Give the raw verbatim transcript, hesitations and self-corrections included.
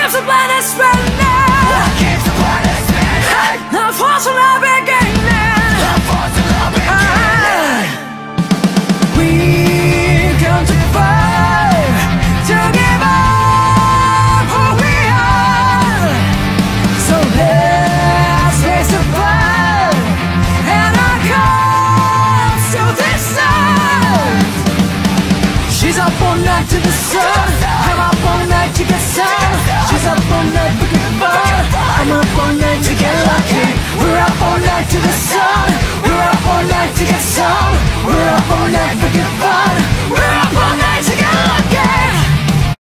keeps the planet spinning? What keeps the planet spinning? The force will not be gaining. The force will not be gaining. We come to fight, to give up who we are. So let's face the fight and our comes to this side. She's up all night to the sun. I'm up all night to get some. She's up all night for good fun. I'm up all night to get lucky. We're up all night to the sun. We're up all night to get some. We're up all night for good fun.